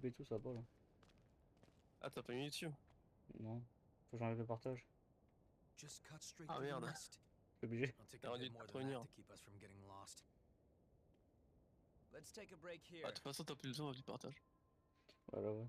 YouTube et tout, ça va pas là. Ah, t'as pas mis YouTube? Non. Faut que j'enlève le partage. Just cut straight Ah through the merde. mist. Je suis obligé. I'll take T'aurais a dû bit te more than prévenir. that to keep us from getting lost. Let's take a break Ah, here. de toute façon, t'as plus besoin du partage. Voilà, ouais.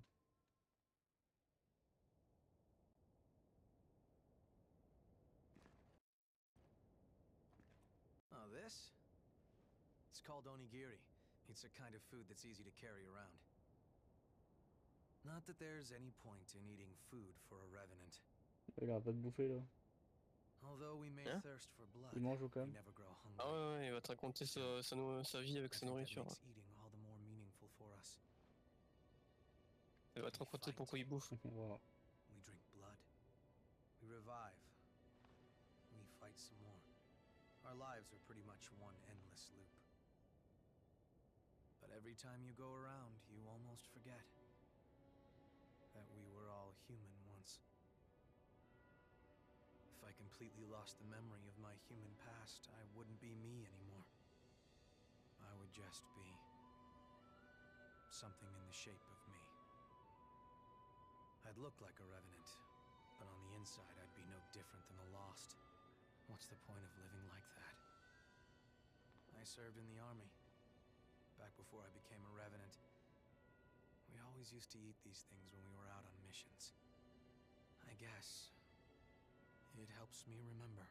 Oh, this? It's called onigiri. It's a kind of food that's easy to carry around. Not that there's any point in eating food for a revenant. Il a pas de bouffer là. Although we may Hein? thirst for blood, Il mange ou quand we même. never grow hungry. Ah ouais, il va te raconter sa vie avec I sa think that nourriture. makes eating all the more meaningful for us. Il va te raconter pourquoi il bouffe. Voilà. We drink blood. We revive. We fight some more. Our lives are pretty much one endless loop. But every time you go around, you almost forget that we were all human once. If I completely lost the memory of my human past, I wouldn't be me anymore. I would just be something in the shape of me. I'd look like a revenant, but on the inside I'd be no different than the lost. What's the point of living like that? I served in the army. Back before I became a revenant. We always used to eat these things when we were out on missions. I guess it helps me remember.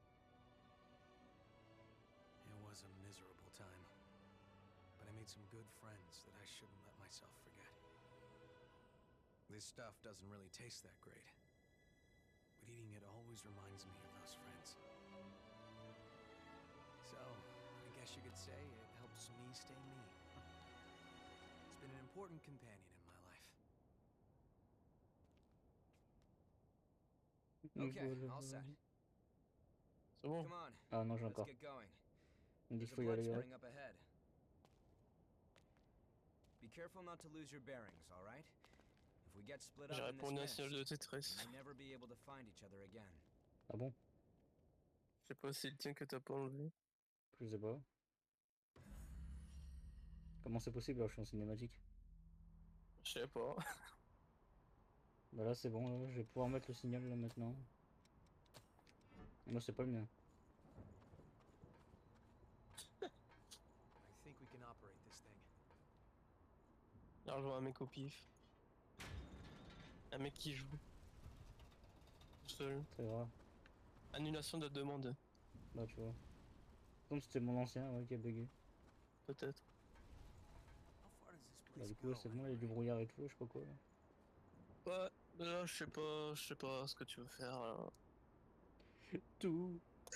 It was a miserable time, but I made some good friends that I shouldn't let myself forget. This stuff doesn't really taste that great, but eating it always reminds me of those friends. So, I guess you could say it helps me stay me. It's been an important companion in my life. Okay, all set. C'est bon. Come on, Ah non, j'ai let's encore. get going. Il me dit There's qu'il a faut y blood aller. spring up ahead. Be careful not to lose your bearings, all right? If we get split J'ai up in this répondu à un mist, signal de we détresse. may never be able to find each other again. Ah bon? Je sais pas si c'est le tien que t'as pas enlevé. Je sais pas. Comment c'est possible là? Je suis en cinématique. Je sais pas. Bah là c'est bon, là. Je vais pouvoir mettre le signal là maintenant. Moi c'est pas le mien. I think we can operate this thing. Là, je vois un mec au pif. Un mec qui joue. Tout seul. C'est grave. Annulation de la demande. Là tu vois. Comme c'était mon ancien ouais, qui a bugué. Peut-être. How far does this Bah place du coup go, c'est bon, il y a du anyway? brouillard et tout, je sais pas quoi là. Ouais, là, je sais pas ce que tu veux faire. Là. Tout.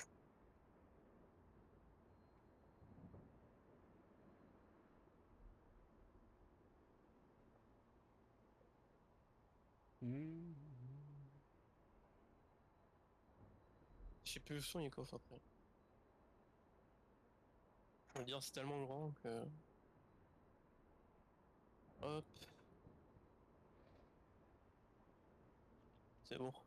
Mmh. Je sais plus où sont les coffres après. Je veux dire, c'est tellement grand que. Hop. C'est bon.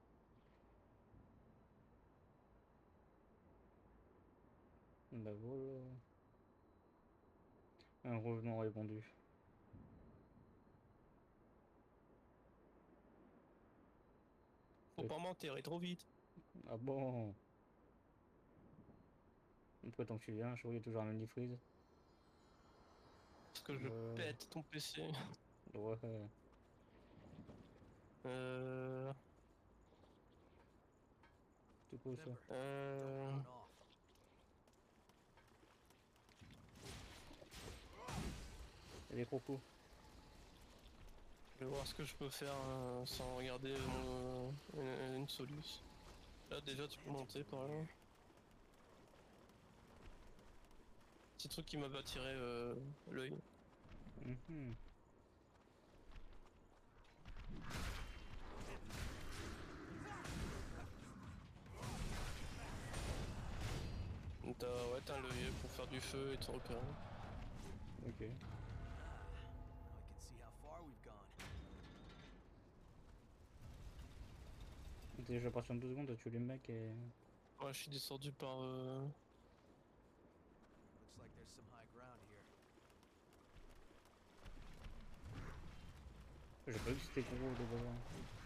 Bah voilà. Un revenant répondu. Faut pas m'enterrer trop vite. Ah bon? Pourquoi tant que tu viens, je vois qu'il y a toujours un mini freeze. Parce que je pète ton PC. Ouais. Euh. C'est quoi ça? Remember, don't run off. Il y a des crocos. Je vais voir ce que je peux faire sans regarder une soluce. Là déjà tu peux monter par là. Petit truc qui m'a attiré l'œil. Mhm. T'as un levier pour faire du feu et te repérer. Ok. Now I can see how far we've gone. T'es déjà parti en 2 secondes, t'as tué les mecs et... Ouais, je suis descendu par... Looks like there's some high ground here. J'ai pas vu que c'était gros de base.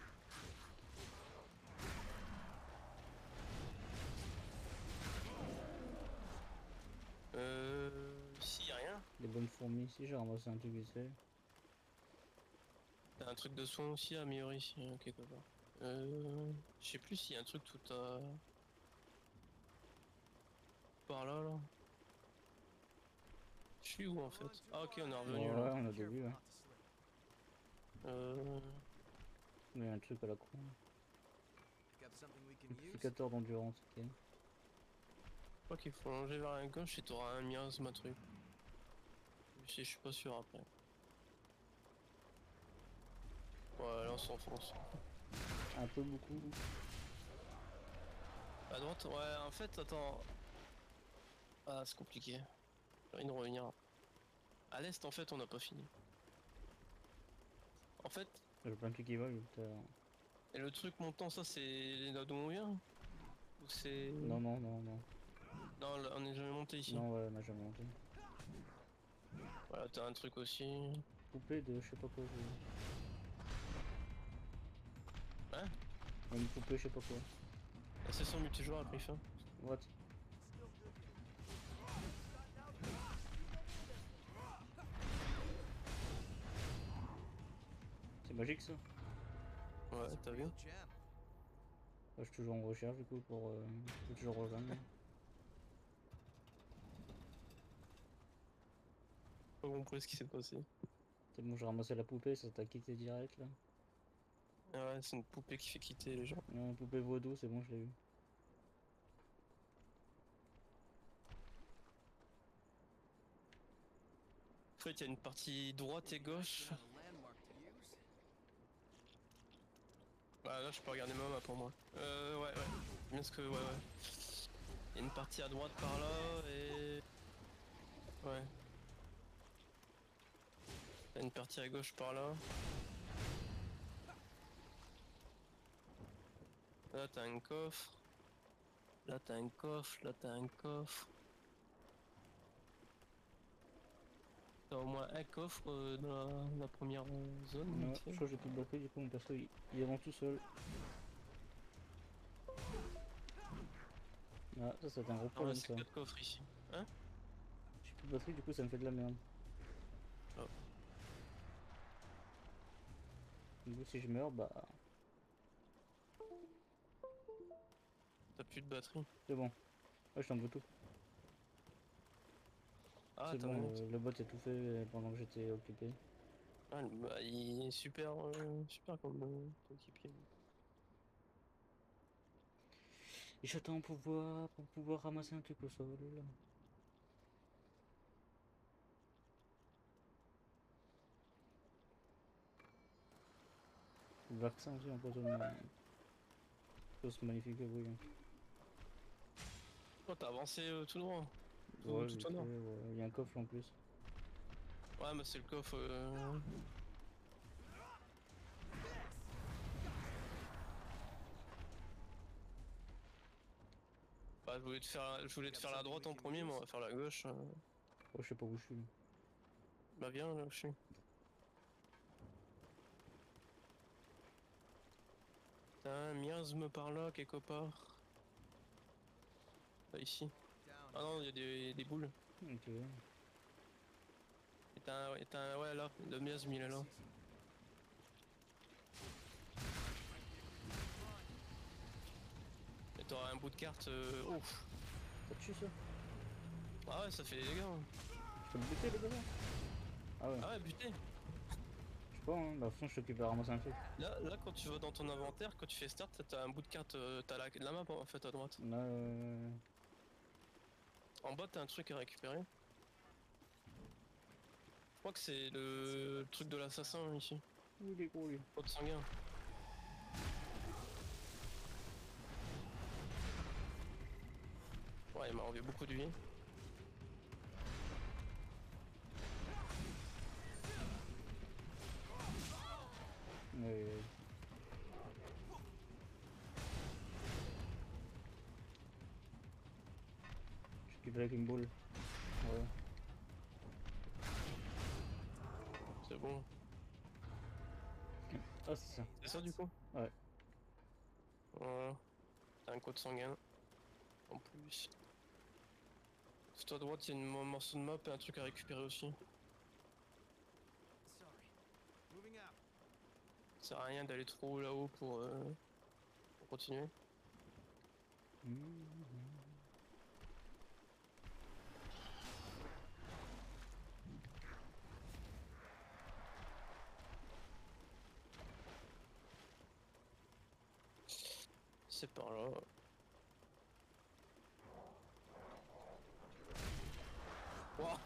Ici y'a rien. Des bonnes fourmis ici, j'ai ramassé un truc vite fait. T'as un truc de soin aussi à améliorer ici, hein, quelque part. Je sais plus s'il y a un truc tout à... Par là, là. Je suis où en fait? Ah ok, on est revenu Ouais, là. on a début, ouais. Mais il y a un truc à la con. Got something we can use? Amplificateur d'endurance, ok. Je crois qu'il faut longer vers la gauche et t'auras un miasme truc. Je suis pas sûr après. Ouais, là on s'enfonce. Un peu beaucoup. À droite, ouais, en fait, attends. Ah, c'est compliqué. J'ai envie de revenir. À l'est, en fait, on n'a pas fini. En fait, J'ai plein de trucs qui volent tout à l'heure. et le truc montant, ça, c'est là d'où on vient? Ou c'est... Non, non, non, non. Non, là, on est jamais monté ici. Non, ouais, on a jamais monté. Voilà, t'as un truc aussi. Poupée de je sais pas quoi. Hein? Une poupée, je sais pas quoi. Ah, c'est son multijoueur après fin. What? C'est magique ça? Ouais, t'as vu? Real gem. Je suis toujours en recherche du coup pour toujours rejoindre. Pas compris ce qui s'est passé. C'est bon, j'ai ramassé la poupée, ça t'a quitté direct là. Ah ouais, c'est une poupée qui fait quitter les gens. Poupée vaudou, c'est bon, je l'ai eu. En fait, il y a une partie droite et gauche. Got a landmark to use? Bah là, je peux regarder ma map pour moi. Ouais. Bien ce que... Ouais. Il y a une partie à droite par là et... Ouais. Il y a une partie à gauche par là. Là, t'as un coffre. Là, t'as un coffre. Là, t'as un coffre. T'as au moins un coffre dans la première zone. Ouais, vite je fait. crois que j'ai plus de batterie, du coup mon perso il avance tout seul. Ah, ça c'est un gros Non, là, problème c'est ça. 4 coffres ici. Hein? J'ai plus de batterie, du coup ça me fait de la merde. Oh. Du coup si je meurs, bah T'as plus de batterie. c'est bon. Ouais, je t'en veux tout. Ah, C'est t'as bon, raison. le bot a tout fait pendant que j'étais occupé. Ah, bah, il est super, super comme coéquipier. Et j'attends pour pouvoir ramasser un truc au sol là. Le vaccin aussi empoisonnement. Chose magnifique, oui. Oh, t'as avancé tout droit. Ouais, Tout vite au fait, nord. ouais. Il y a un coffre en plus. Ouais, mais c'est le coffre. Bah, je voulais te faire la droite en premier, mais on va faire la gauche. Oh, je sais pas où je suis. Bah, viens là où je suis. T'as un miasme par là, quelque part. Bah, ici. Ah non, il y a des boules. Ok. Et ouais, là, le miasme il est là. Et t'auras un bout de carte. Ouf. Ça te tue ça? Ah ouais, ça fait des dégâts. Hein. Je peux le buter le gars? Ah ouais. Ah ouais, buté. Je sais pas, hein. Bah, de toute façon, je t'occupe à ramasser un truc. Là, quand tu vas dans ton inventaire, quand tu fais start, t'as un bout de carte. T'as la map en fait à droite. Là, En bas, t'as un truc à récupérer. Je crois que c'est le truc de l'assassin ici. où il est gros lui? Pot sanguin. Ouais, il m'a enlevé beaucoup de vie. Ouais. Je t'occupe avec une boule. Ouais. C'est bon. Ah, c'est ça. C'est ça du coup? Ouais. Voilà. T'as un code sanguin. En plus. Tout à droite, il y a un morceau de map et un truc à récupérer aussi. Sorry. Moving out. Ça sert à rien d'aller trop là-haut pour continuer. C'est par là. Wouah.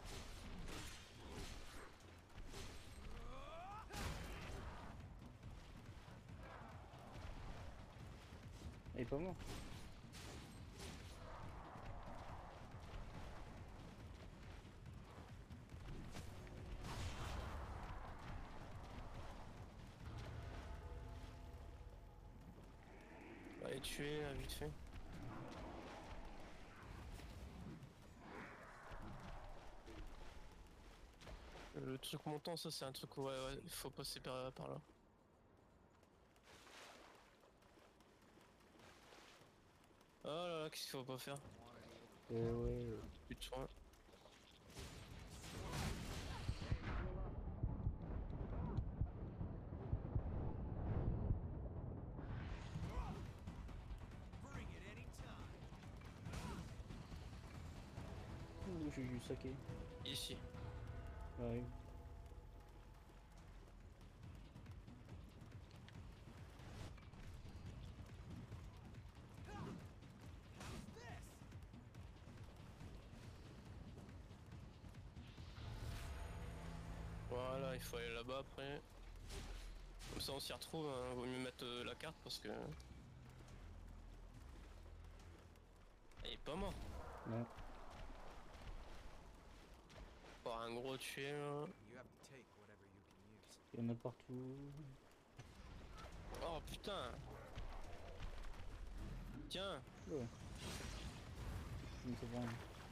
Il est pas mort. On va les tuer vite fait. Le truc montant, ça c'est un truc, ouais, il faut passer par là. Oh là là, qu'est-ce qu'il faut pas faire? Ouais. Plus de soins. Bring it anytime. Ouh, j'ai du saké. Ici. Ouais. Voilà, il faut aller là-bas après. Comme ça on s'y retrouve, hein. Vaut mieux mettre la carte parce que... Il est pas mort. Non. Par un gros tuer là. You have to take whatever you can use. Il y en a partout. Oh putain. Tiens. Ouais. Je me fais prendre.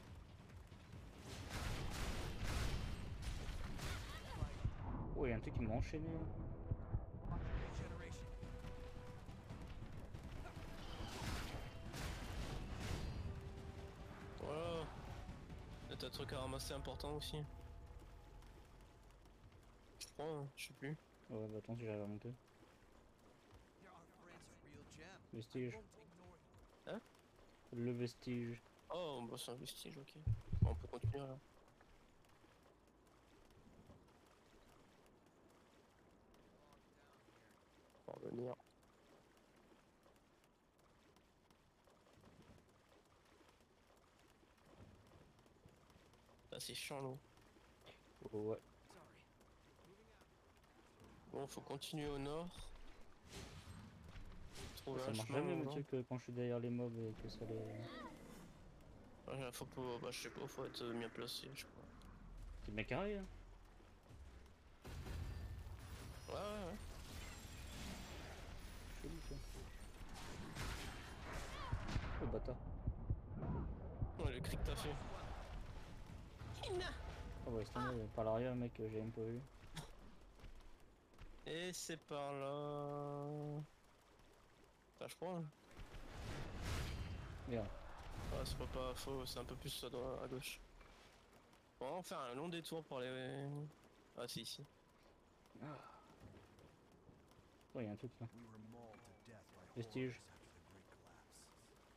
Oh, il y a un truc qui m'a enchaîné. Regeneration. Voilà. Là t'as un truc à ramasser important aussi. Je crois, hein, je sais plus. Ouais, bah attends si j'arrive à monter. You're our friend's real gem. Vestige. Won't ignore you. Le vestige. Oh bah c'est un vestige, ok. Bon, on peut continuer là. On va revenir. Là c'est chiant l'eau. Ouais. Sorry. Moving out. Bon, faut continuer au nord. Trouver Ça un marche chemin jamais au le nord. truc quand je suis derrière les mobs et que ça les... Ouais, faut pas, bah je sais pas, faut être bien placé, je crois. C'est bien carré hein. Ouais. Chelou ça. Oh bâtard. Ouais, le cri que t'as fait. Ah ouais, c'est tombé par l'arrière mec, j'ai même pas vu. Et c'est par là. Enfin, je crois. Hein. Merde. Ouais, c'est pas faux, c'est un peu plus à droite, à gauche. On va en faire un long détour pour les... Ah, c'est ici. Oh, il y a un truc là. We were mauled to death by Vestige. horrors after the Great Collapse.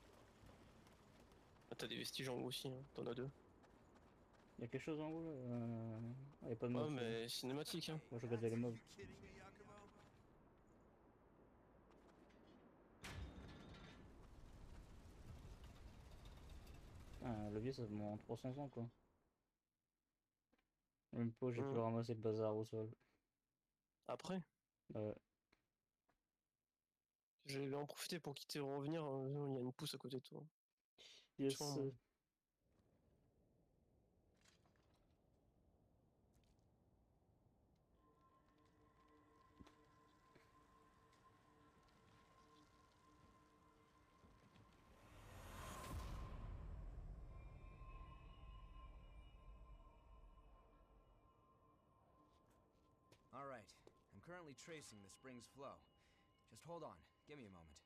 Ah, t'as des vestiges en haut aussi, hein. T'en as deux. Il y a quelque chose en haut là Ah, y a pas de Ouais, mobs. mais cinématique, hein. Moi je regardais les mobs. You kidding me, Yakumo? Ah, un levier ça me en 300 ans quoi. Même pas j'ai pu Mm. ramasser le bazar au sol. Après, Ouais. je vais en profiter pour quitter et revenir. Il y a une pousse à côté de toi. Yes. Sûrement. All right, I'm currently tracing the spring's flow. Just hold on. Give me a moment.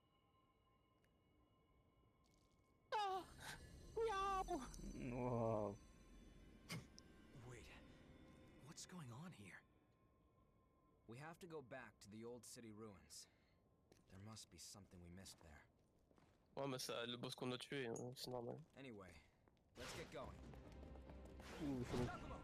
Ah! Meow! Wow. Wait, what's going on here? We have to go back to the old city ruins. There must be something we missed there. Ouais, mais c'est le boss qu'on a tué, hein, c'est normal. Anyway, let's get going. Ouh, chaud.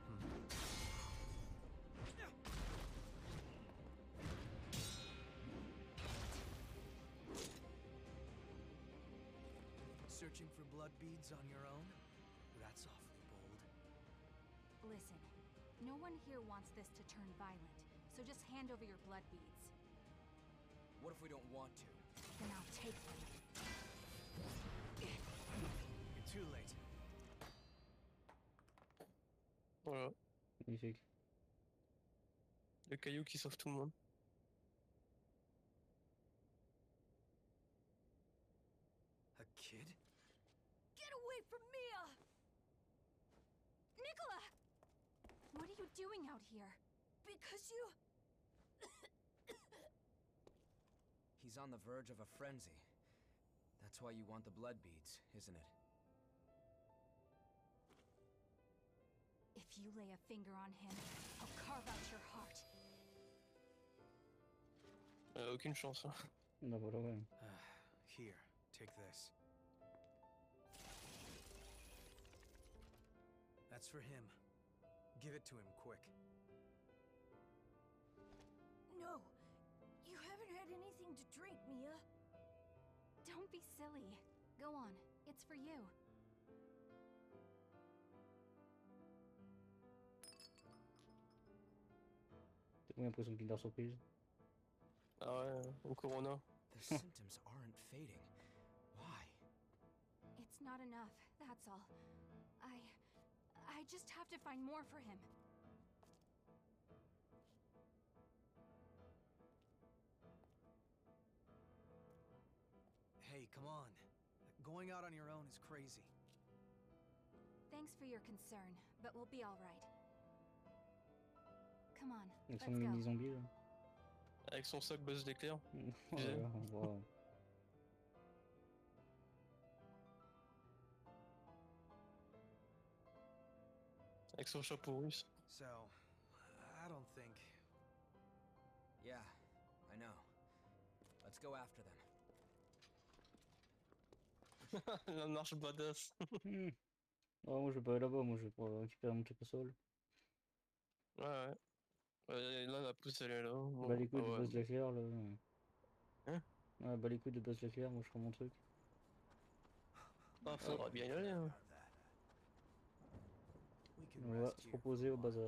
Searching for blood beads on your own? That's awfully bold. Listen, no one here wants this to turn violent, so just hand over your blood beads. What if we don't want to? Then I'll take them. You're too late. Voilà. Magnifique. Le caillou qui sauve tout le monde. A kid? Get away from Mia! Nicola! What are you doing out here? Because you... He's on the verge of a frenzy. That's why you want the blood beads, isn't it? If you lay a finger on him, I'll carve out your heart. Aucune chance. Hein. Bah voilà, ouais. Here, take this. That's for him. Give it to him quick. No! You haven't had anything to drink, Mia. Don't be silly. Go on. It's for you. T'as combien l'impression qu'il est surprise? Ah ouais, au Corona. The symptoms aren't fading. Why? It's not enough, that's all. I just have to find more for him. Hey, come on. Going out on your own is crazy. Thanks for your concern, but we'll be all right. Come on, Avec let's son mini go. zombie là. Avec son sac buzz d'éclair. Voilà, wow. Avec son chapeau russe. So, I don't think... Yeah, I know. Let's go after them. La marche badass. Oh, moi je vais pas aller là-bas, moi je vais pour récupérer mon truc au sol. Ouais, ouais. Là, la pousse, elle est là. Bon, Bah les couilles ah de ouais. Buzz l'éclair là. Hein? Ouais, bah les couilles de Buzz l'éclair, moi je ferai mon truc. Ah, faudra bien y aller. Hein. We can On va rest se here proposer au for a while. bazar.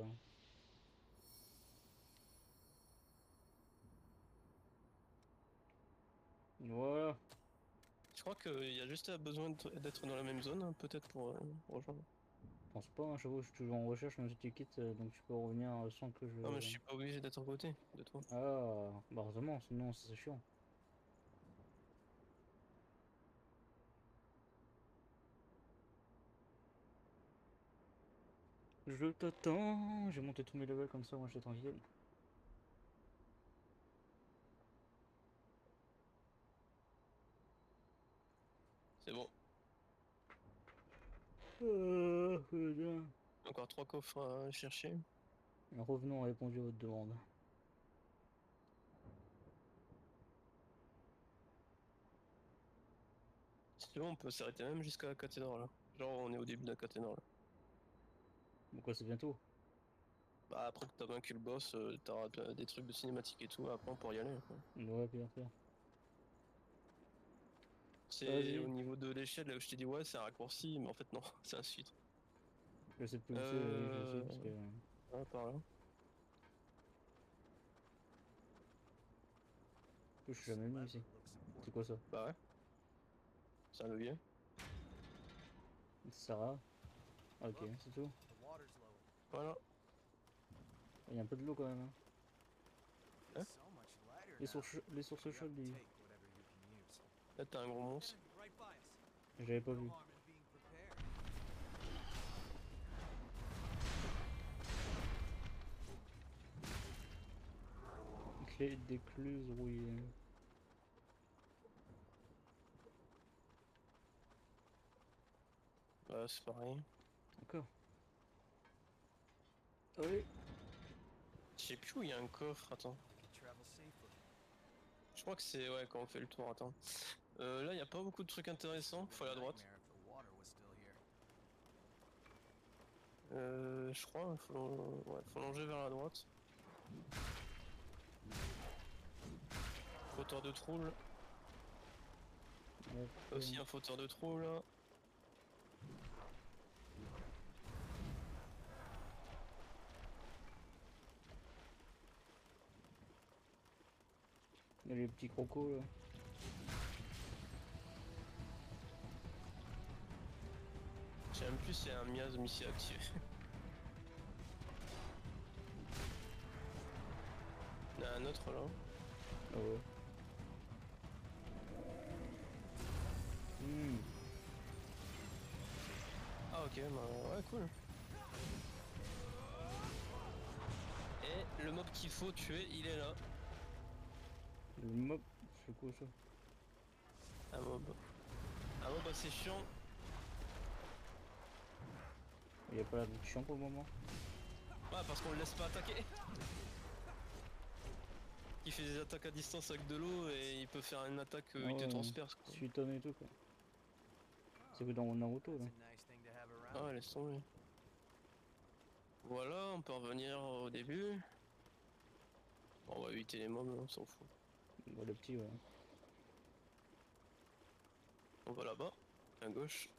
Voilà. Je crois qu'il y a juste besoin d'être dans la même zone, hein, peut-être pour rejoindre. Je pense pas, hein, j'avoue, je suis toujours en recherche, même si tu quittes, donc tu peux revenir sans que je... Non, mais je suis pas obligé d'être à côté de toi. Ah, bah heureusement, sinon c'est chiant. Je t'attends, j'ai monté tous mes levels comme ça, moi j'étais tranquille. C'est bon. Putain. Encore 3 coffres à chercher. Revenons, répondu à votre demande. Si tu veux, on peut s'arrêter même jusqu'à la cathédrale. Genre, on est au début de la cathédrale. Pourquoi c'est bientôt? Bah, après que t'as vaincu le boss, t'auras des trucs de cinématique et tout. Après, on pourra y aller. Quoi. Ouais, bien sûr. C'est Vas-y. au niveau de l'échelle, là où je t'ai dit, ouais, c'est un raccourci, mais en fait, non, c'est un suite. Je sais plus où c'est, oui, je sais, parce que... Ah, par là. Je suis jamais venu ici. C'est quoi ça? Bah ouais. C'est un levier. Sarah. Ok, c'est tout. The water's low. Voilà. Il y a un peu de l'eau quand même. Hein. Hein? So much lighter Les now. sources chaudes, lui. Take whatever you can use. Là, t'as un gros monstre. Enemy right by us. J'avais pas No vu. harm in being prepared. clé d'écluse rouillée. Bah, c'est pareil. Encore. Allez. Je sais plus où il y a un coffre, attends. Travel safely. Je crois que c'est ouais quand on fait le tour, attends. Là, il n'y a pas beaucoup de trucs intéressants, faut aller à droite. Nightmare if the water was still here. Je crois, ouais, faut longer vers la droite. Fauteur de trou là. Aussi un fauteur de trou là. Il y a les petits crocos là. Je sais même plus s'il y a un miasme ici activé. Il y en a un autre là. Ah ouais. Ah ok, bah ouais cool. Et le mob qu'il faut tuer, il est là. Le mob, c'est quoi ça? Un mob. Un mob assez chiant. Il y a pas l'air d'être chiant pour le moment. Ouais, parce qu'on le laisse pas attaquer. Il fait des attaques à distance avec de l'eau et il peut faire une attaque où il te transperce quoi. Suitonne et tout quoi. C'est que dans Naruto là. It's a nice thing to have Ah around. ouais, laisse tomber. Voilà, on peut revenir au début. Bon, on va éviter les mobs, on s'en fout. Bon, le petit ouais. On va là-bas, à gauche.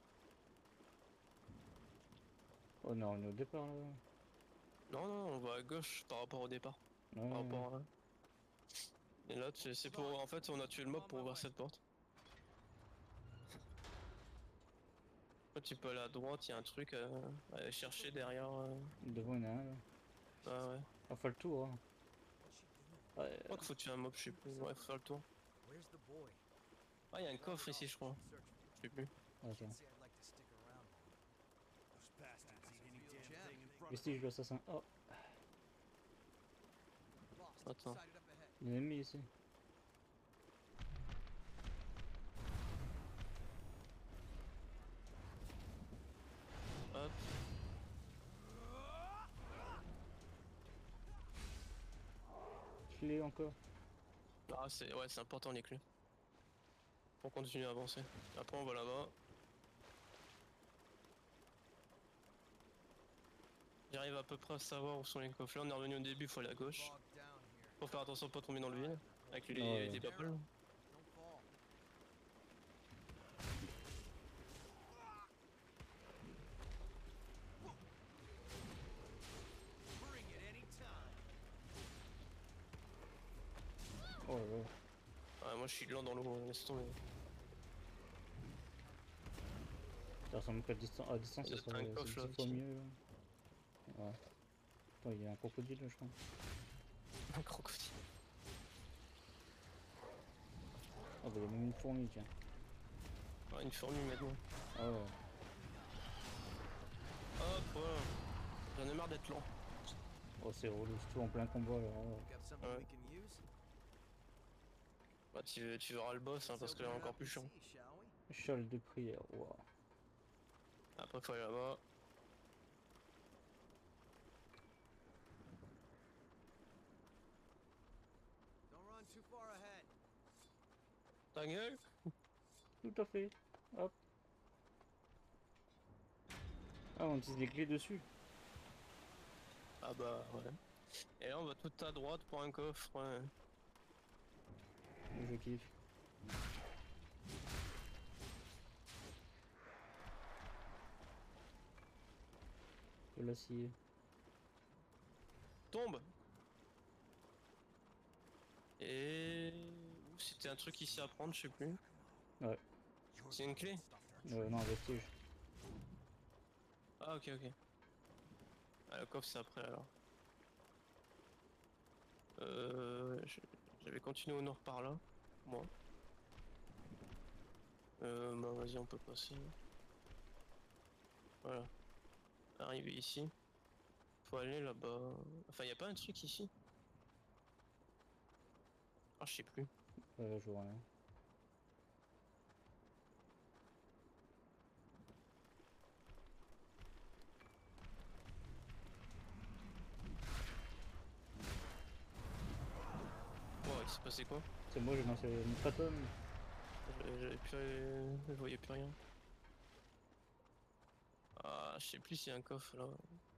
Oh non, on est au départ là. Non, non, on va à gauche par rapport au départ. Ouais, Par rapport à... Et là, c'est pour... En fait, on a tué le mob pour ouvrir cette porte. Là, tu peux aller à droite, il y a un truc à aller chercher derrière. devant il y en a un là. Ah ouais. On va faire le tour hein. Ouais, Je crois qu'il faut tuer un mob, je sais plus. Ouais, faut faire le tour. Where's the boy? Ah, il y a un coffre ici, je crois. Search for Je sais plus. attends. Can't say I'd like to stick around. Those bastards eat any damn thing in front of Vestige de l'assassin. Oh, Lost. Attends. Sighted up ahead. il y a un ennemi ici. Hop. Clé encore. Ah, c'est ouais, c'est important les clés. Pour continuer à avancer. Après, on va là-bas. J'arrive à peu près à savoir où sont les coffres. Là, on est revenu au début, faut aller à gauche. Bogged down here. Faut faire attention de pas tomber dans le vide. Avec les, Ouais. les papales. Don't fall. Bring it anytime. Oh là là. Ouais, moi je suis lent dans l'eau, laisse tomber. Ça ressemble qu'à à distance, Il y ça a serait un c'est coffre, là, 10 fois aussi. mieux. Là. Ouais. Attends, il y a un crocodile là, je crois. Un crocodile. Ah bah il y a même une fourmi, tiens. Ouais, une fourmi maintenant. Ah ouais. Hop, voilà. J'en ai marre d'être lent. Oh c'est relou, surtout en plein combat là. Oh. Got something Ouais. we can use? Bah, tu verras le boss, hein, parce que là, encore plus chiant. See, shall we? Châle de prière, waouh. Après, faut aller là-bas. Don't run too far ahead. Ta gueule. Tout à fait. Hop. Ah on utilise les clés dessus. Ah bah, ouais. Et là, on va tout à droite pour un coffre. Ouais. Je kiffe. De l'acier. Tombe. Et... C'était un truc ici à prendre, je sais plus. Ouais. C'est une clé? Non, vestige. Ah, ok, ok. Ah, le coffre, c'est après, alors. J'avais continué au nord par là, moi. Bah vas-y, on peut passer. Voilà. Arrivé ici. Faut aller là-bas. Enfin, y a pas un truc ici? Ah, je sais plus. Je vois rien. Oh, il s'est passé quoi? C'est moi, j'ai lancé une patone. J'avais plus. Je voyais plus rien. Ah, je sais plus s'il y a un coffre là.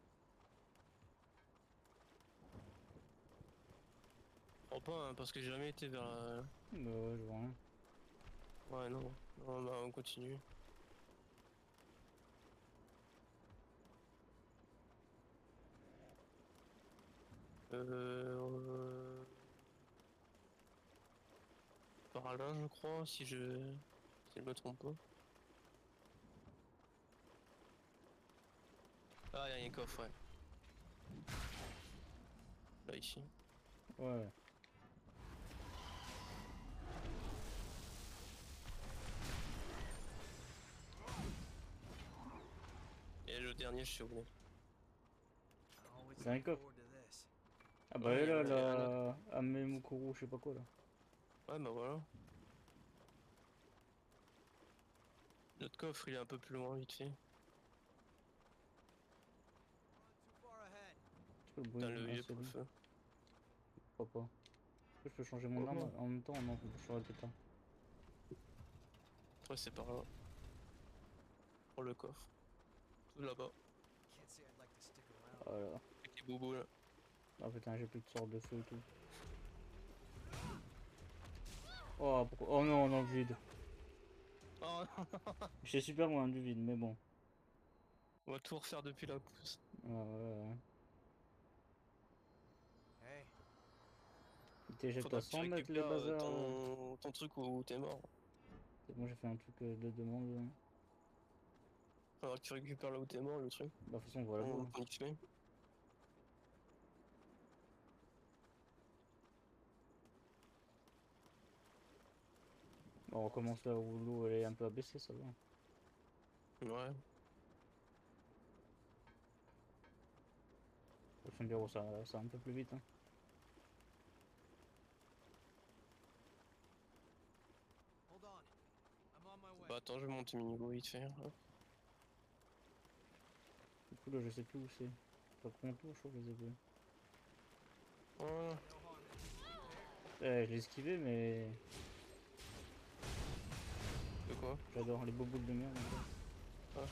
Je crois pas, hein, parce que j'ai jamais été vers la... Bah ouais, je vois rien. Ouais, non. Non, bah, on continue. Euh... Par là, je crois, si je me trompe pas. Ah, il y a un coffre, ouais. Là, ici. Ouais. Et le dernier, je sais où il est. Always Dans les look coffres. forward to this. Ah bah Ouais, elle là, il y a un autre. la Amemukuru, je sais pas quoi là. Ouais, bah voilà. Notre coffre, il est un peu plus loin, vite fait. Not too far ahead. Tu peux le Putain, bruit le vieux c'est lui. feu. Pourquoi pas. Je peux changer mon Oh, arme non. en même temps, non, faut que je change de temps. Ouais, c'est par là. Pour le coffre. Tout là-bas. Can't say I'd like to stick around. Voilà. Avec les bobos là. Ah putain, j'ai plus de sorte de feu et tout. Oh, pourquoi... Oh non, dans le vide. Oh, J'étais super loin du vide, mais bon. on va tout refaire depuis la pousse. Ouais, ouais. Hey, Il t'éjecte à Faudra que tu 100 mètres les récupères bazars là. ton truc où t'es mort. C'est bon, j'ai fait un truc de demande. Là. Faudra que tu récupères là où t'es mort, le truc. Bah, de toute façon, voilà. Ton XP. Bon, on recommence là où l'eau elle est un peu abaissée, ça va. Ouais. Au fond du bureau, ça va un peu plus vite. Hein. hold on. I'm on my way. Bah attends, je vais monter mes niveaux vite fait. Hop. Du coup, là, je sais plus où c'est. Pas contour, je crois que je les ai vus. Voilà. No harm in Je l'ai esquivé, mais De quoi? j'adore les beaux boules de merde. Ah.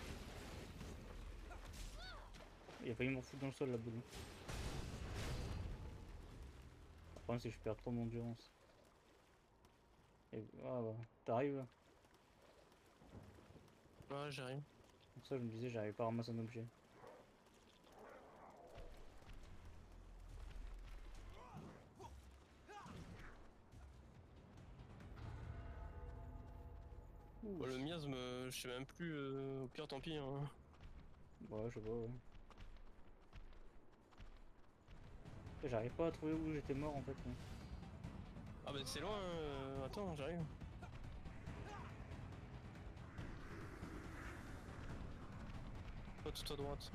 Il a failli m'en foutre dans le sol, la boule. Le problème, c'est que je perds trop mon endurance. Et... Ah bah, t'arrives là. Ouais, j'arrive. Pour ça, je me disais, j'arrivais pas à ramasser un objet. Ouh. Bah, le miasme, je sais même plus. Au pire, tant pis. Hein. Ouais, je sais pas, ouais. J'arrive pas à trouver où j'étais mort en fait. Hein. Ah bah c'est loin. Attends, j'arrive. Pas tout à droite.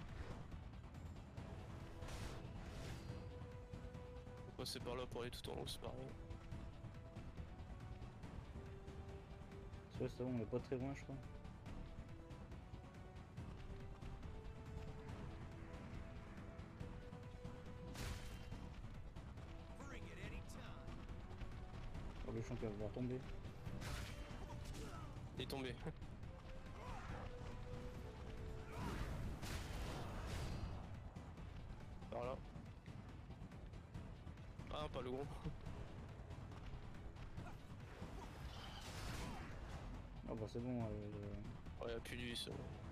Faut passer par là pour aller tout en haut, c'est pareil. C'est bon, on est pas très loin, je crois. Bring it anytime. Oh, le champ qui va devoir tomber. Il est tombé. Par là. Ah, pas le gros. Ah bah c'est bon. Ouais, y'a plus de vis.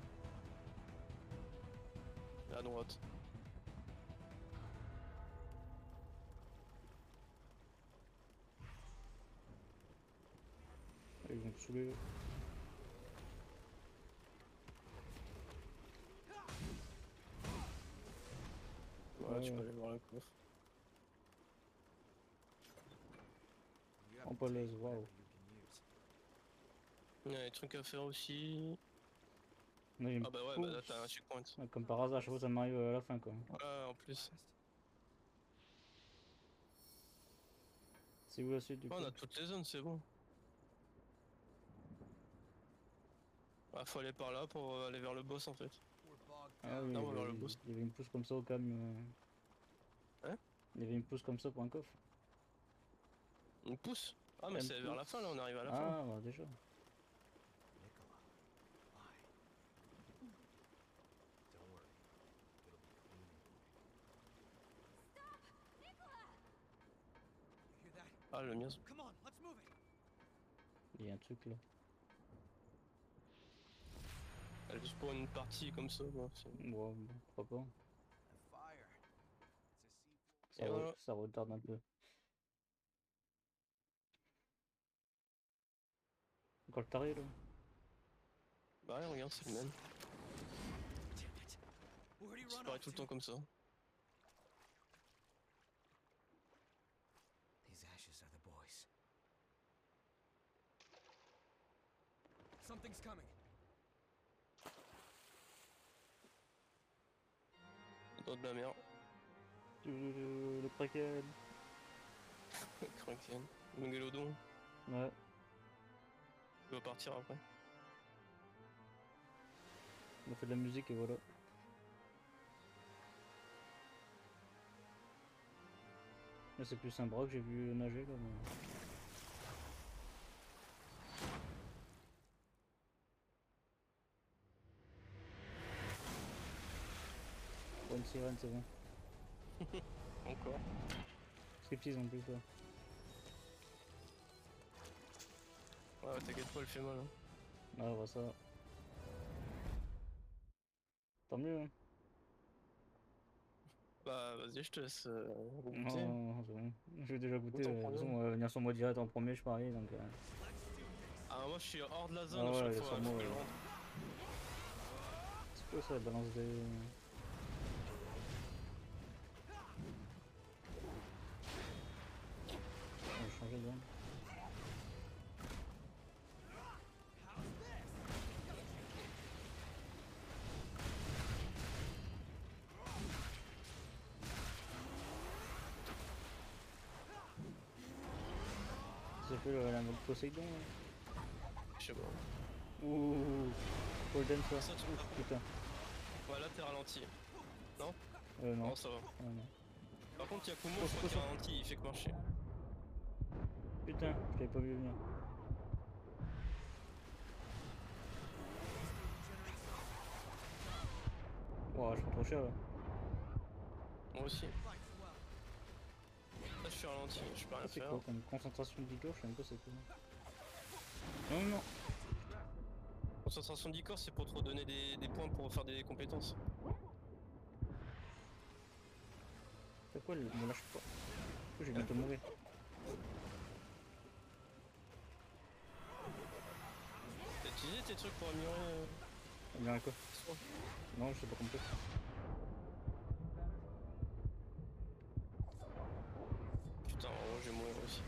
À droite. Ils vont te saouler. Ouais, tu peux aller voir le coffre. You have On to peut les take voir. whatever you can use. Il y a des trucs à faire aussi. Là, j'ai une Ah bah ouais, bah là pousse. t'as un checkpoint. Ouais, comme par hasard, je sais pas, ça m'arrive à la fin quoi. Ouais, en plus. Fast? C'est où la suite du Ouais, coup? on a toutes les zones, c'est bon. Ah, faut aller par là pour aller vers le boss en fait. We're bogged Ah down. oui, Là, on va vers le boss. il y avait une pousse comme ça au cam. Hein? Il y avait une pousse comme ça pour un coffre. Une pousse? Ah, mais Une c'est vers la fin là, on arrive à la fin. Ah, bah déjà. Nicola. Why? Don't worry. It'll be clean and quick. You hear that? Ah, le mien. Come on, let's move it. Il y a un truc là. Elle est juste pour une partie comme ça. Bon, Bon, pourquoi pas. A fire. It's a seafloor. Et voilà. Ça retarde un peu. Encore le taré là. Bah, ouais, regarde, c'est le même. Damn it. Where'd he Ça run paraît off tout le to? temps comme ça. These ashes are the boys. Something's coming. Dans de la merde. Le kraken. Kraken. Megalodon. Ouais. Il va partir après. On a fait de la musique et voilà. Là c'est plus un bras que j'ai vu nager là. Mais... Oh, une sirène, c'est bon. Encore. Striptease en plus là. Ouais, t'inquiète pas, elle fait mal. Hein. Ah, on voit ça. Tant mieux hein. Bah, vas-y, je te laisse goûter. Non, c'est bon. Je vais déjà goûter. Goûte en De toute premier. façon, on va venir sur moi direct en premier, je parie donc. Ah, moi je suis hors de la zone Ah à ouais, chaque il est fois. sur Il moi, faut que je ouais. rentre. C'est quoi ça, la balance des. On va changer de zone. Ça fait la mode Poséidon là. Je sais pas. Ouh, Golden ça. Ça, tu Ouf, putain. Ouais, là t'es ralenti. Non? Non. Non, ça va. Ah, non. Par contre, Yakumo, je crois qu'il ralentit, il fait que marcher. Putain, je l'avais pas vu venir. Ouah, je prends trop cher là. Moi aussi. Là, je suis ralenti, je peux rien C'est faire. quoi comme concentration de vigor? Je sais même pas c'est quoi. Non, non. Concentration d'icor, c'est pour te redonner des points pour faire des compétences. C'est quoi le. Me lâche pas. Je vais bientôt mourir. T'as utilisé tes trucs pour améliorer Il y a un quoi? toi? Non, je sais pas compris. Putain, en gros, je vais mourir aussi.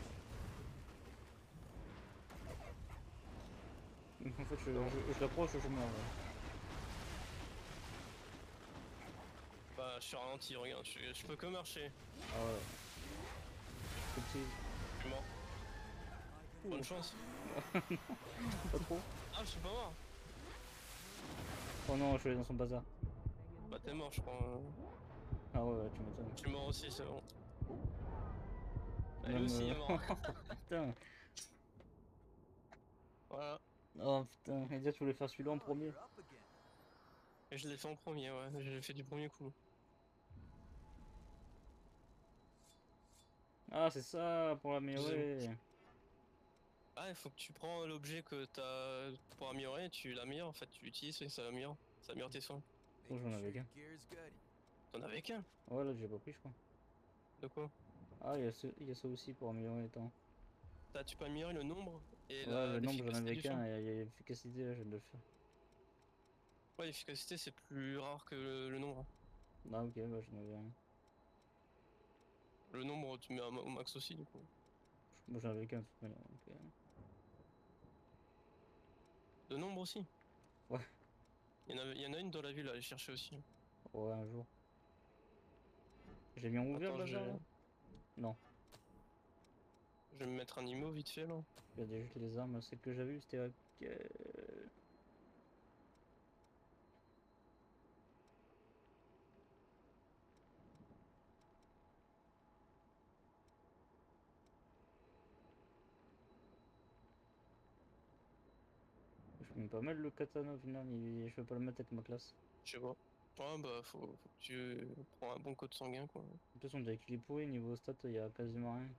En fait, je l'approche, je meurs. Ouais. Bah, je suis ralenti, regarde, je peux que marcher. Ah ouais. Striptease. Je suis mort. Bonne chance. Pas trop. Ah, je suis pas mort. Oh non, je suis allé dans son bazar. Bah, t'es mort, je crois. Ah ouais, tu m'étonnes. Je suis mort aussi, c'est bon. Elle Même, aussi est mort. Putain. Voilà. Oh putain, et dire tu voulais faire celui-là en premier. You're up again. Et je l'ai fait en premier, ouais. Je l'ai fait du premier coup. Ah, c'est ça, pour l'améliorer. Ah, il faut que tu prends l'objet que t'as pour améliorer, tu l'améliores en fait, tu l'utilises et ça améliore tes soins. Oh, j'en Making avais sure your qu'un. gear is good. T'en avais qu'un? Ouais, là, j'ai pas pris, je crois. De quoi? Ah, il y a ça aussi pour améliorer les temps. Tu peux améliorer le nombre et Ouais, le nombre, j'en l'efficacité avais du qu'un, soin. et il y a l'efficacité, là, je viens de le faire. Ouais, l'efficacité c'est plus rare que le nombre. Ah, ok, bah, j'en avais un. Le nombre tu mets au max aussi du coup. Moi, j'en avais qu'un, de toute manière. Donc, Le nombre aussi? Ouais. Il y en a une dans la ville à aller chercher aussi. ouais, un jour. J'ai mis en ouvert, Attends, le bazar, là? Non. Je vais me mettre un IMO vite fait là. Regardez juste les armes, celle que j'avais vue c'était avec... Je mets pas mal le katana au final, je peux pas le mettre avec ma classe. Je sais pas. Ouais bah faut que tu prends un bon code sanguin quoi. De toute façon, dès qu'il est pourri, niveau stats, il y a quasiment rien.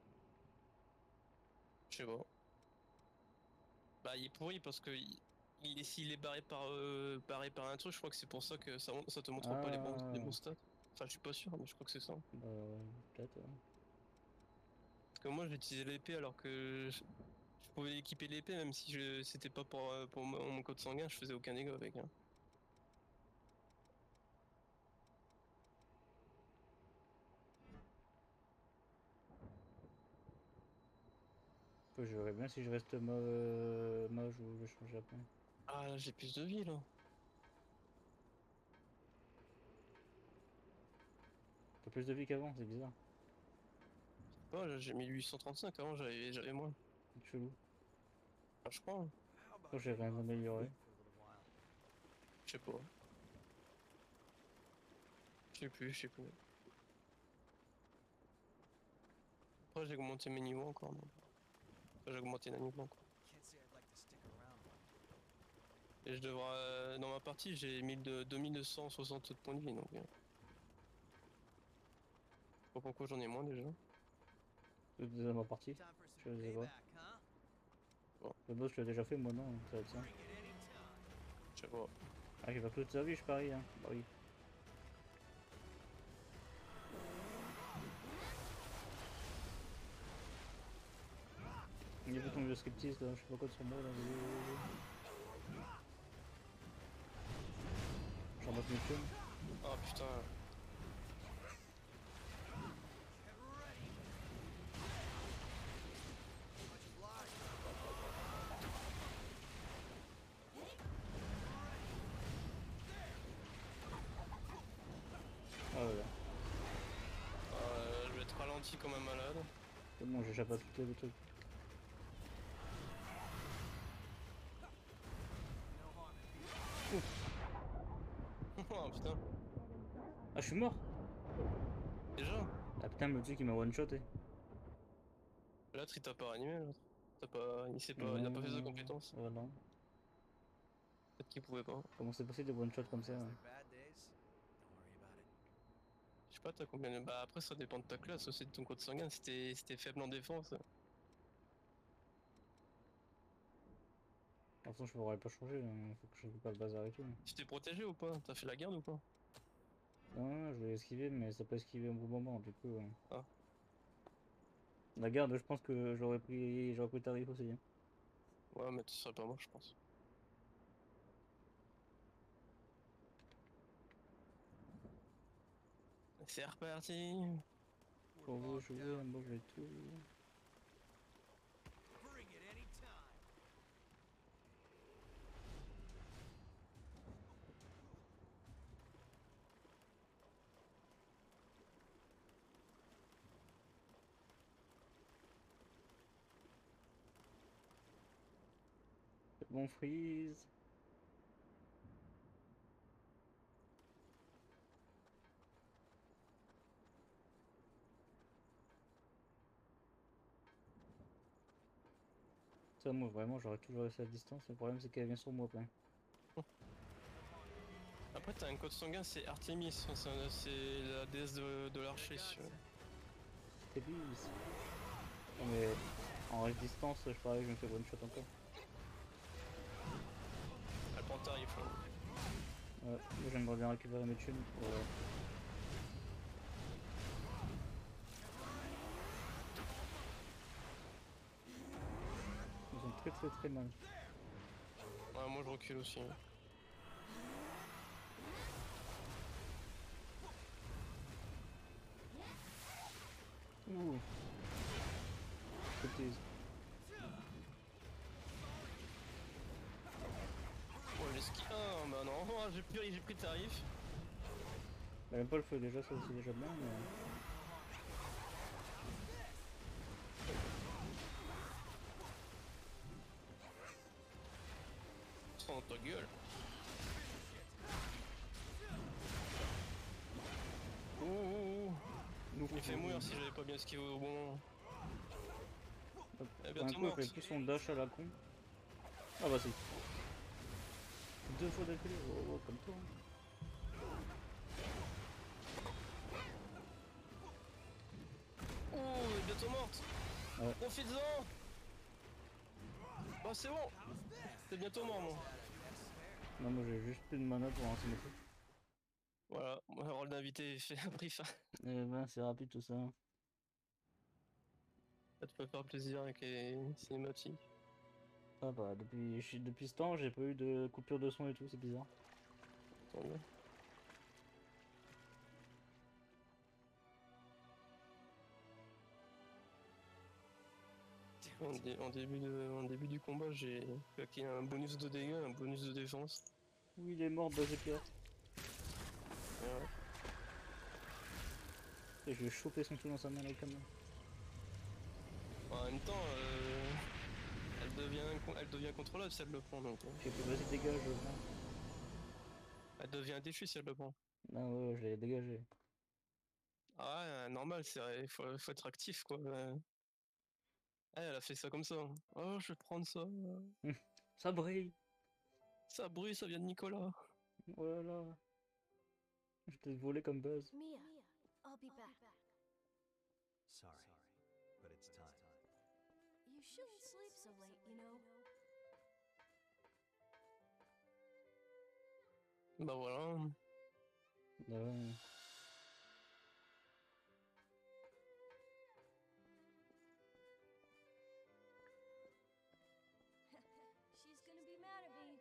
Je sais pas. Bah il est pourri parce que s'il est barré par un truc, je crois que c'est pour ça que ça te montre pas les bons Ah, stats. Enfin je suis pas sûr mais je crois que c'est ça. bah peut-être. Ouais. Parce que moi j'utilisais l'épée alors que je pouvais équiper l'épée même si c'était pas pour mon code sanguin, je faisais aucun dégât avec. Hein. Après, je verrai bien si je reste mage ou je vais changer après. Ah là j'ai plus de vie là. T'as plus de vie qu'avant, c'est bizarre. Ouais, là, j'ai mis 835 avant j'avais moins. C'est chelou. Ah, je crois. Hein. Je crois que j'ai rien amélioré. Je sais pas. Je sais plus. Après j'ai augmenté mes niveaux encore. Donc. Après j'ai augmenté les niveaux encore. Can't say I'd like to stick around, but Et je devrais... dans ma partie j'ai 2260 points de vie donc... Je sais pas pourquoi j'en ai moins déjà. C'est déjà ma partie. time for Je some les ai pas. payback, huh? Le boss, je l'ai déjà fait, moi non, ça va être ça. Bring it anytime. Je sais pas. Ah, j'ai pas toute sa vie, je parie, hein. Bah oui. Il y a bouton de scriptiste là, je sais pas quoi de son mot là. J'en mets mes thunes. Ah putain. Ah voilà. Je vais être ralenti comme un malade. C'est bon, j'échappe à tous les trucs. Oh putain. Ah, je suis mort. Déjà. Ah putain, le truc il m'a one shoté. L'autre il t'a pas ranimé l'autre. Il a pas fait sa compétence. Ouais, non. Peut-être qu'il pouvait pas. Comment c'est possible de one shot comme ça Has hein. their bad days. Don't worry about it. Je sais pas t'as combien de... Bah après ça dépend de ta classe aussi de ton code sanguin. Si t'es faible en défense. De toute façon, je pourrais pas changer, hein. Faut que je joue pas le bazar et tout. Tu t'es protégé ou pas? T'as fait la garde ou pas? Non, je voulais esquiver, mais ça peut esquiver au bon moment, du coup. Ah. La garde, je pense que j'aurais pris tarif aussi. Hein. Ouais mais tu serais pas mort je pense. C'est reparti. Pour vous jouer, moi je vais tout. Bring it anytime. Bon freeze. Ça, moi vraiment, j'aurais toujours resté à distance. Le problème, c'est qu'elle vient sur moi après. Après t'as un code sanguin, c'est Artemis, c'est la déesse de l'archer. C'est bis. Non, mais en résistance, je parie que je me fais one shot encore. Elle prend tarif. Hein. Ouais, moi, j'aimerais bien récupérer mes thunes pour. Ils ont très mal. Ouais moi je recule aussi. Hein. Ouh. Foutaise. Oh j'ai ski 1, bah non, j'ai pris tarif. Bah, même pas le feu déjà, ça c'est déjà bien. Mais... monstre dans ta gueule. Ouh. Nous, Il fait mourir si j'avais pas bien esquivé au bon moment. Elle est un bientôt coup, morte. il fait plus son dash à la con. Ah bah si. 2 fois d'affilée, oh, comme toi. Oh, elle est bientôt morte. Ouais. Profite-en. Oh, c'est bon. T'es bientôt mort, moi. Non, moi j'ai juste plus de mana pour lancer mes trucs. Voilà, mon rôle d'invité a pris fin. Eh ben, c'est rapide tout ça. Ça te peut faire plaisir avec les cinématiques. Ah bah, depuis ce temps, j'ai pas eu de coupure de son et tout, c'est bizarre. Tant mieux. En début du combat, j'ai claqué un bonus de dégâts, un bonus de défense. Oui, il est mort, bah j'ai peur. Ouais. Et je vais choper son truc dans sa main là, quand même. En même temps, elle devient contrôlable si elle le prend. Donc, J'ai fait, vas-y, dégage, je prends. elle devient déchue si elle le prend. Non, ouais, je l'ai dégagé. Ah ouais, normal, c'est vrai, faut être actif quoi. Ah, elle a fait ça comme ça. Oh, je vais prendre ça. Ça brille. Ça brûle, ça vient de Nicolas. Oh là là. Je t'ai volé comme buzz. Mia, I'll be back. Sorry, but it's time. You shouldn't sleep so late, you know. Bah voilà. Ouais. She's gonna be mad at me.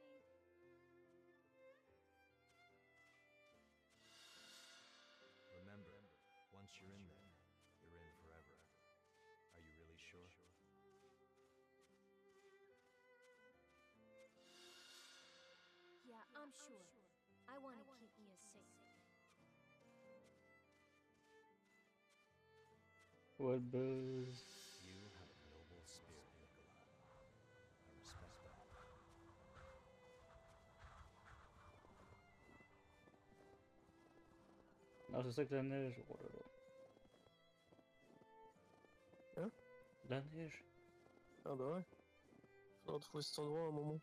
Remember, once you're in there, you're in forever. Are you really sure? Yeah, I'm sure. I want to keep Mia safe. What buzz. You have a noble spirit, Nicola. I respect that. Ah, c'est ça que la neige. Oh là là. Hein? La neige. Ah bah ouais. Faudra trouver cet endroit à un moment.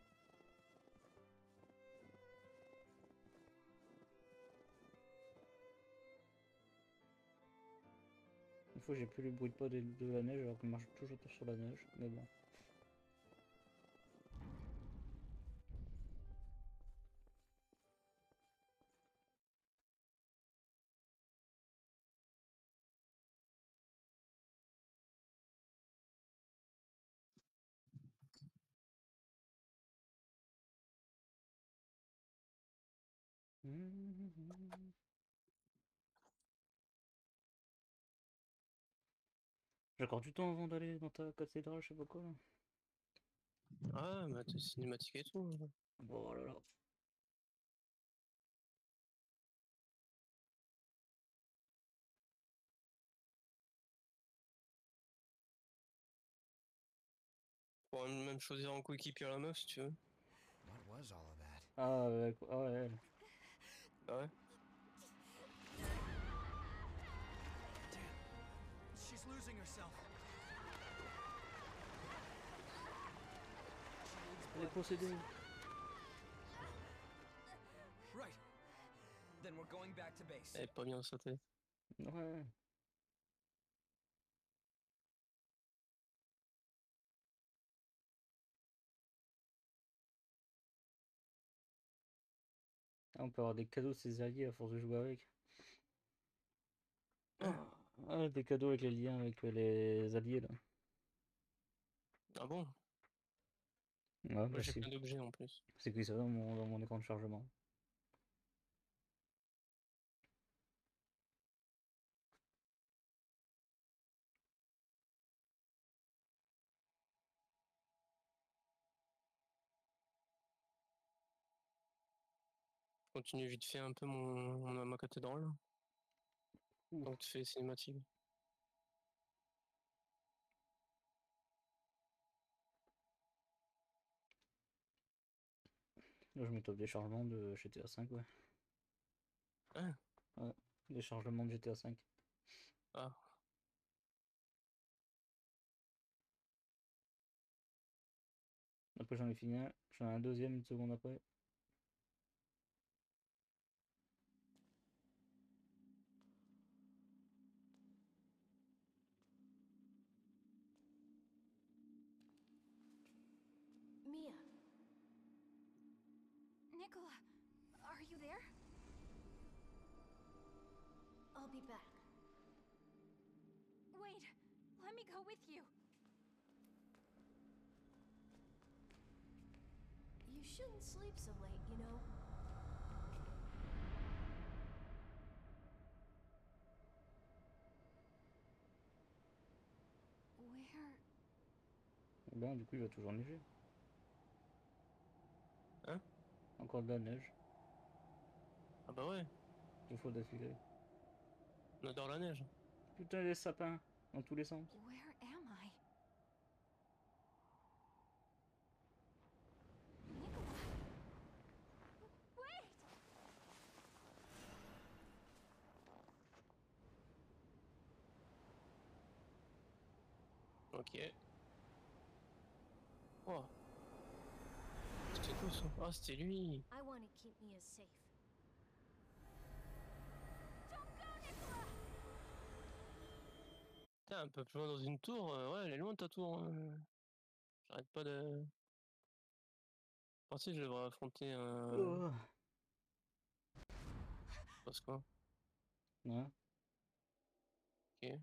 Une fois, j'ai plus le bruit de pas de la neige alors qu'on marche toujours sur la neige. Mais bon. J'ai encore du temps avant d'aller dans ta cathédrale, je sais pas quoi là. Ah, mais t'es cinématique et tout. Bon, oh là là. On pourra même choisir en coéquipier à la meuf si tu veux. What was all of that? Ah, ah ouais, elle. Ah ouais? She's losing herself. Elle est possédée. Right. Then we're going back to base. Elle est pas bien sautée. Ouais. Ah, on peut avoir des cadeaux de ses alliés à force de jouer avec. Ah, des cadeaux avec les liens avec les alliés là. Ah bon? Ouais, Moi bah j'ai c'est plein d'objets en plus. écrit ça dans mon écran de chargement. Continue vite fait un peu ma cathédrale. Ouf. Donc tu fais les cinématiques. Là, je mets top des chargements de GTA 5, ouais. Hein? Ouais, des chargements de GTA 5. Ah. Après, j'en ai fini un. J'en ai un deuxième une seconde après. Mia. Nicola, are you there? I'll be back. Wait, let me go with you. You shouldn't sleep so late, you know. Where? Ben, du coup, il va toujours neiger. Hein? Encore de la neige. Ah bah ouais, 2 fois d'affilée. on adore la neige. Putain, les sapins dans tous les sens. Where am I? Nicola! Wait! Ok. Oh. C'était quoi ça? Ah, c'était lui. I want to keep Mia safe. Don't go, Nicola! Putain, un peu plus loin dans une tour. Ouais, elle est loin ta tour. J'arrête pas de. Je pensais que je devrais affronter un. Oh. Parce quoi? Ouais. Ok.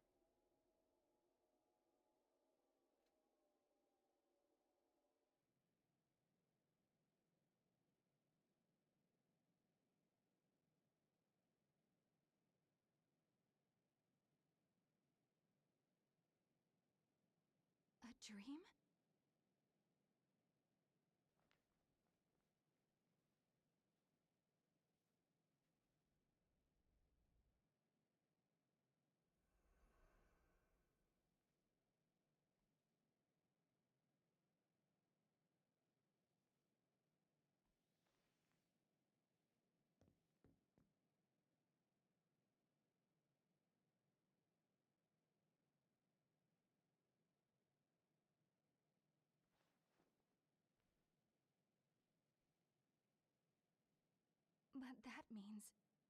A dream? But that means...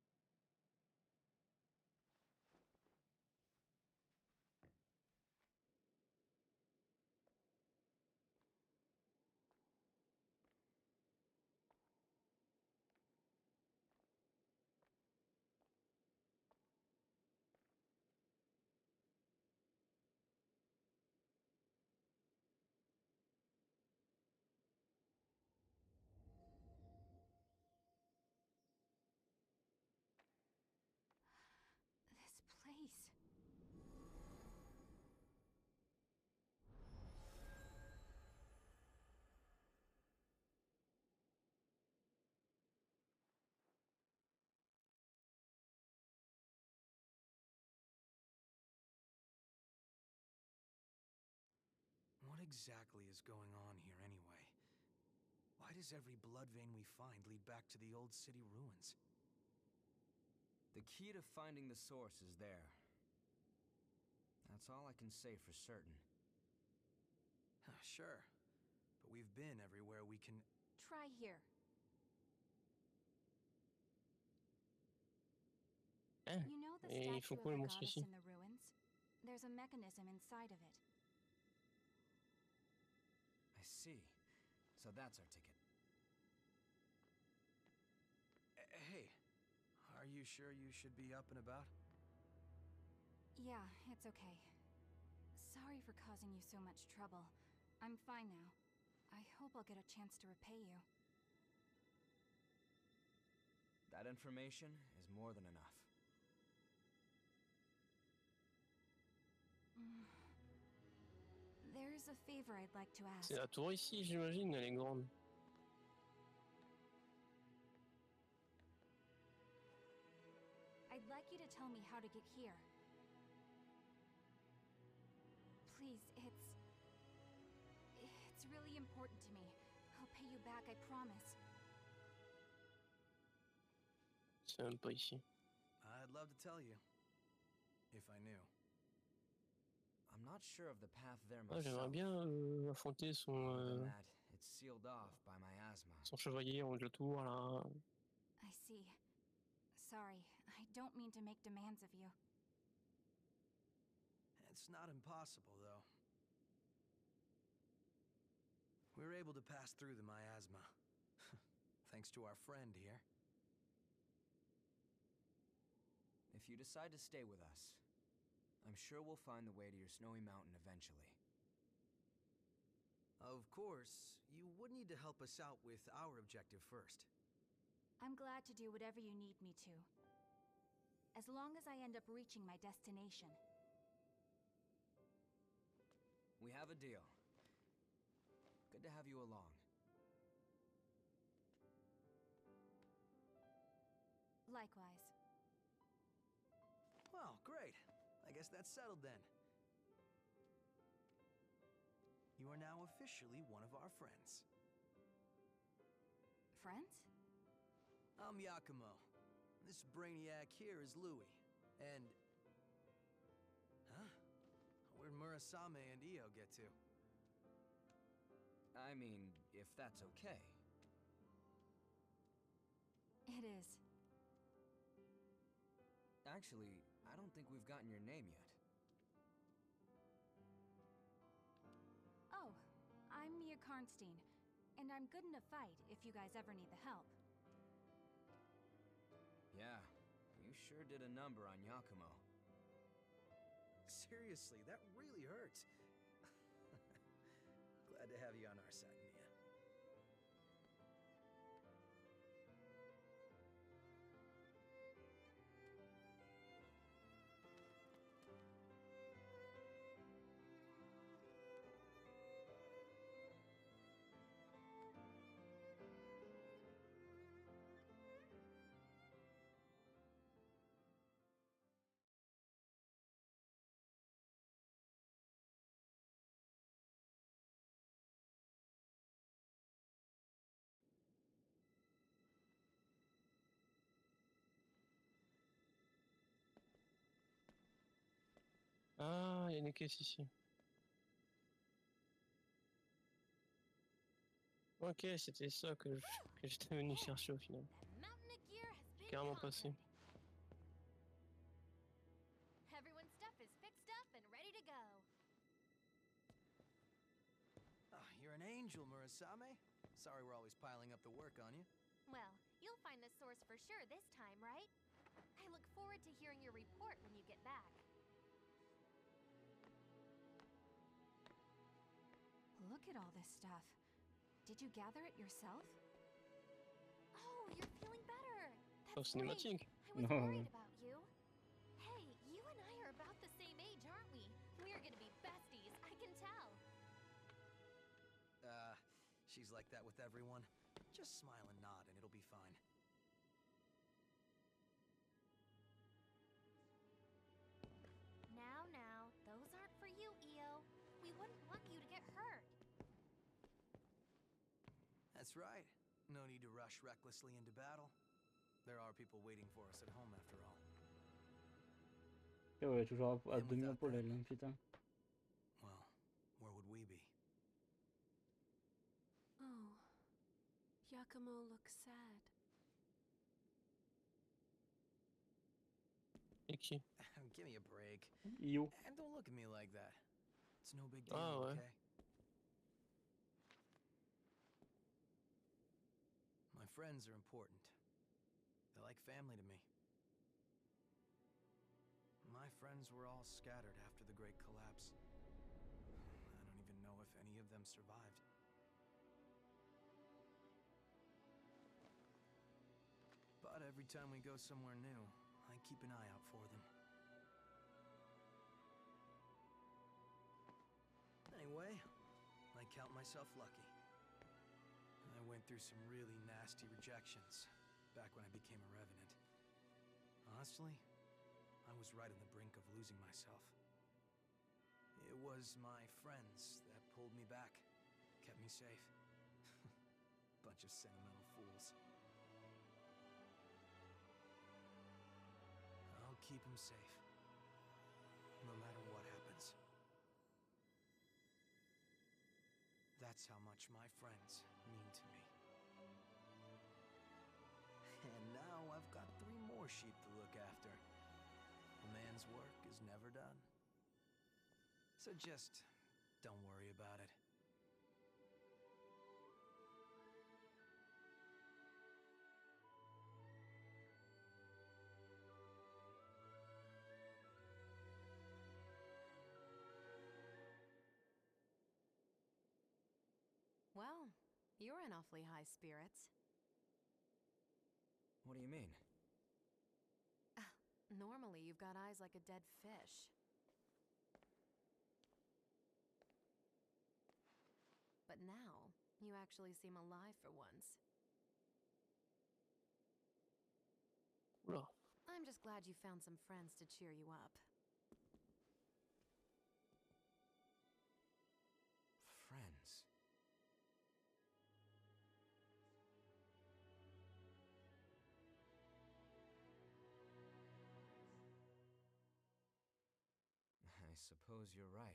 this place... What exactly is going on here anyway? Why does every blood vein we find lead back to the old city ruins? The key to finding the source is there. That's all I can say for certain. Sure, but we've been everywhere we can... Try here. Hein? You know the Et ils font statue quoi of les the monstres goddess ici? in the ruins? There's a mechanism inside of it. I see. So that's our ticket. Hey, are you sure you should be up and about? Yeah, it's okay. Sorry for causing you so much trouble. I'm fine now. I hope I'll get a chance to repay you. That information is more than enough. There's a favor I'd like to ask. C'est la tour ici, j'imagine, elle est grande. I'd like you to tell me how to get here. Please, it's really important to me. I'll pay you back, I promise. C'est même pas ici. I'd love to tell you, if I knew. I'm not sure of the path there Ah, j'aimerais myself. bien affronter Other than that, it's sealed off by miasma. son chevalier en de tour là. I see. Sorry, I don't mean to make demands of you. It's not impossible, though. We were able to pass through the miasma. Thanks to our friend here. If you decide to stay with us, I'm sure we'll find the way to your snowy mountain eventually. Of course, you would need to help us out with our objective first. I'm glad to do whatever you need me to. As long as I end up reaching my destination. We have a deal. Good to have you along. Likewise. Well, great. I guess that's settled then. You are now officially one of our friends. Friends? I'm Yakumo. This brainiac here is Louis. And... Huh? Where'd Murasame and Io get to? I mean, if that's okay. It is. Actually, I don't think we've gotten your name yet. Oh, I'm Mia Karnstein, and I'm good in a fight if you guys ever need the help. Yeah, you sure did a number on Yakumo. Seriously, that really hurts. Glad to have you on our side, Mia. Ah, il y a une caisse ici. Ok, c'était ça que j'étais venu chercher au final. Carrément passé. Everyone's stuff is fixed up and ready to go. You're an angel, Murasame. Sorry we're always piling up the work on you. Well, you'll find the source for sure this time, right? I look forward to hearing your report when you get back. Look at all this stuff. Did you gather it yourself? Oh, you're feeling better. Oh, That's great. cinématique. I was No. worried about you. Hey, you and I are about the same age, aren't we? We're gonna be besties, I can tell. She's like that with everyone. Just smile and nod and it'll be fine. Now, those aren't for you, Io. We wouldn't want you to get hurt. That's right. No need to rush recklessly into battle. There are people waiting for us at home after all. Et ouais, toujours à And demi without pour that- l'aile, hein, putain. Well, where would we be? Oh, Yakumo looks sad. Et qui? Give me a break. Io. And don't look at me like that. It's no big deal, Ah, ouais. okay? My friends are important. They're like family to me. My friends were all scattered after the Great Collapse. I don't even know if any of them survived. But every time we go somewhere new, I keep an eye out for them. Anyway, I count myself lucky. I went through some really nasty rejections back when I became a Revenant. Honestly, I was right on the brink of losing myself. It was my friends that pulled me back, kept me safe. Bunch of sentimental fools. keep him safe. No matter what happens. That's how much my friends mean to me. And now I've got 3 more sheep to look after. A man's work is never done. So just don't worry about it. Well, you're in awfully high spirits. What do you mean? Normally, you've got eyes like a dead fish. But now, you actually seem alive for once. Oula. I'm just glad you found some friends to cheer you up. Friends. I suppose you're right.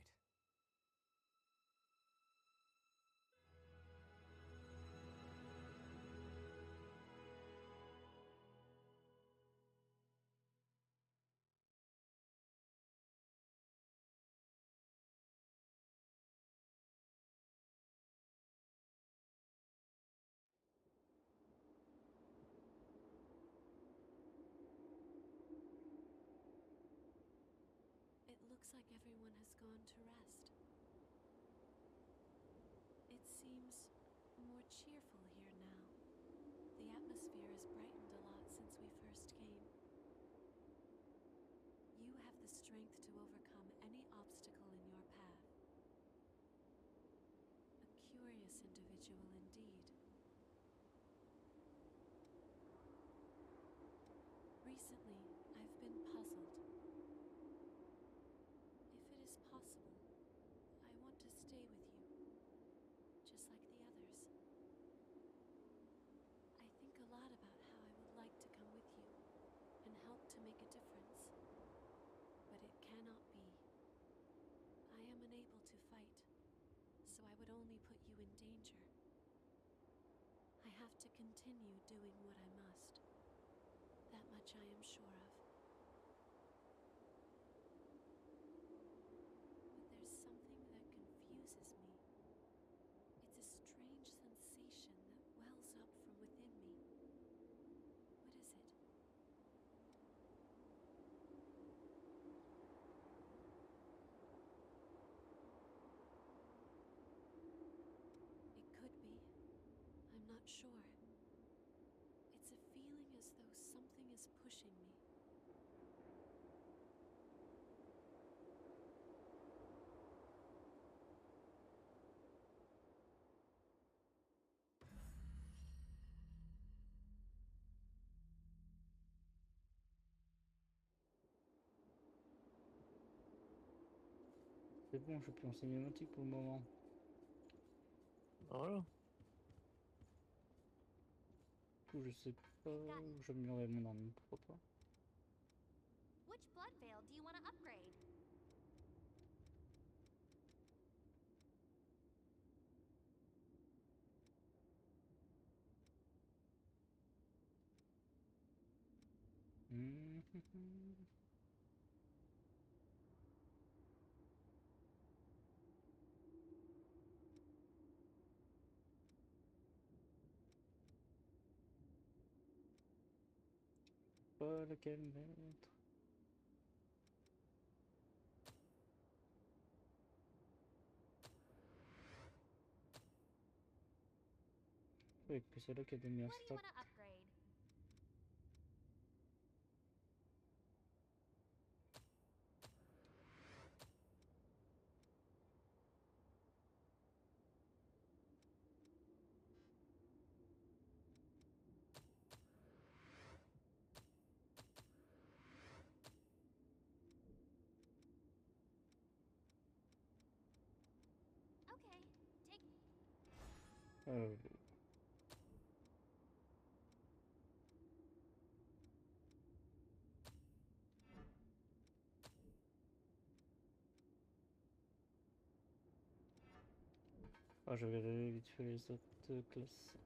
It looks like everyone has gone to rest. It seems more cheerful here now. The atmosphere has brightened a lot since we first came. You have the strength to overcome any obstacle in your path. A curious individual indeed. Recently, I've been puzzled. If it is possible, I want to stay with you, just like the others. I think a lot about how I would like to come with you and help to make a difference. But it cannot be. I am unable to fight, so I would only put you in danger. I have to continue doing what I must. That much I am sure of. But there's something that confuses me. It's a strange sensation that wells up from within me. What is it? It could be. I'm not sure. It's a feeling as though something is pushing me. C'est bon, je peux en cinématique pour le moment. Voilà. Du coup, je sais pas où j'améliorerai mon arme, pourquoi pas. Which blood veil do you want to upgrade? Pas lequel mettre. Oui, que c'est là qu'il y a des meilleurs What do you stats. want to upgrade? Okay, take. Euh, Ah, je vais regarder vite fait les autres classes.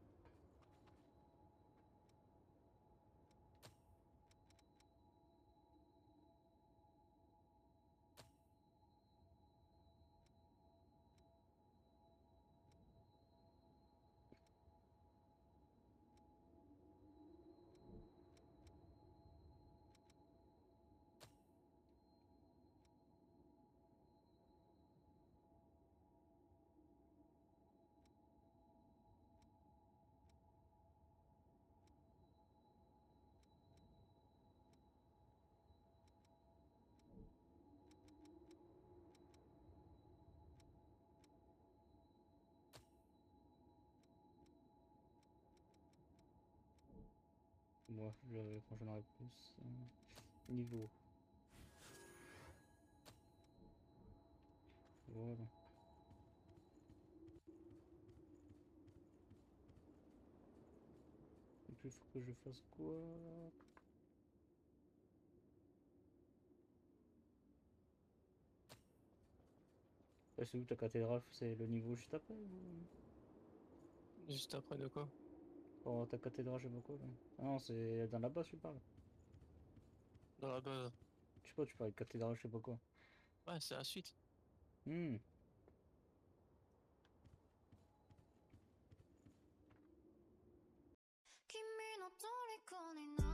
Moi, quand j'en aurai plus. Niveau. Voilà. Et puis il faut que je fasse quoi? C'est où ta cathédrale? C'est le niveau juste après Juste après de quoi? Oh, ta cathédrale, je sais pas quoi là. Ah non, c'est dans la base, tu parles. Dans la base. Je sais pas, tu parles de cathédrale, je sais pas quoi. Ouais, c'est la suite. Hmm. 君の虜にな